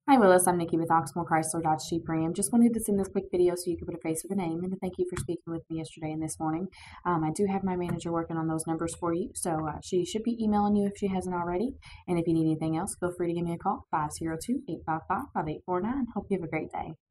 Hi Willis, I'm Nikki with Oxmoor Chrysler Dodge Jeep Ram. Just wanted to send this quick video so you could put a face with a name, and to thank you for speaking with me yesterday and this morning. I do have my manager working on those numbers for you, so she should be emailing you if she hasn't already. And if you need anything else, feel free to give me a call, 502-855-5849. Hope you have a great day.